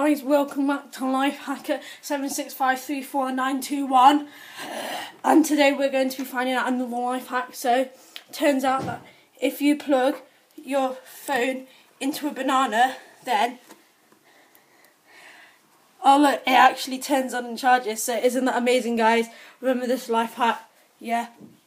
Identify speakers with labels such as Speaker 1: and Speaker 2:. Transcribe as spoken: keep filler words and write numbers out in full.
Speaker 1: guys, welcome back to Lifehacker seven six five three four nine two one, and today we're going to be finding out another life hack. So, turns out that if you plug your phone into a banana, then oh look, it actually turns on and charges. So isn't that amazing, guys? Remember this life hack? Yeah.